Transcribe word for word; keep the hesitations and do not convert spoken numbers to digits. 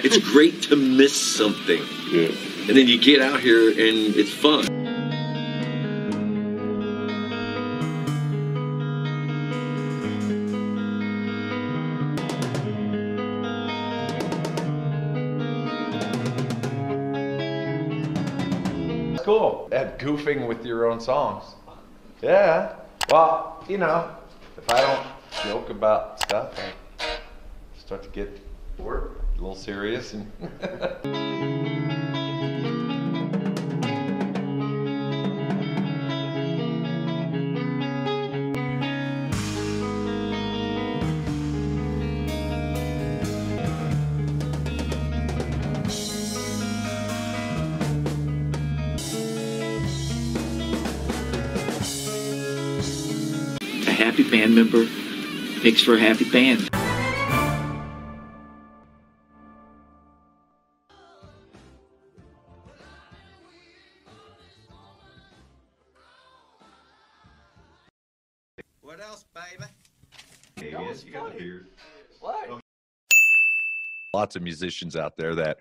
It's great to miss something. Yeah. And then you get out here and it's fun. Cool. At goofing with your own songs. Yeah. Well, you know, if I don't joke about stuff, I start to get work a little serious and A happy band member makes for a happy band. What else, baby? Yes, you got a beard. What? Lots of musicians out there that